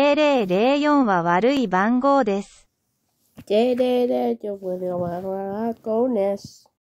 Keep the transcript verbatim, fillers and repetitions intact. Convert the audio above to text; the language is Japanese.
ゼロゼロゼロよん は悪い番号です。 ゼロゼロゼロよんは悪い番号です。